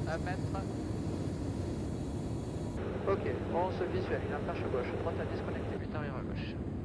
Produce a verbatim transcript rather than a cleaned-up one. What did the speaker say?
un mètre. Ok, on se visuel, il a marche à gauche, droite à disconnecter, huit arrière à gauche.